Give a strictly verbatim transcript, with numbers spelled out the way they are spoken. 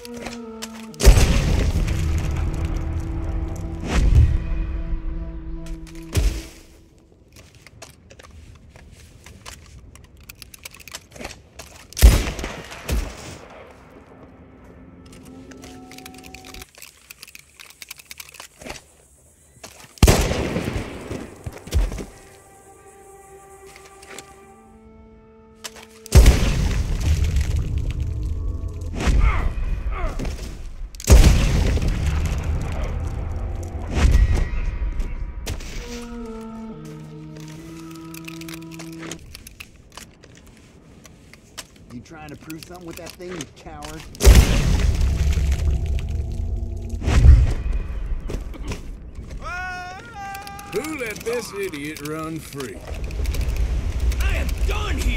You trying to prove something with that thing, you coward? Who let this idiot run free? I am done here!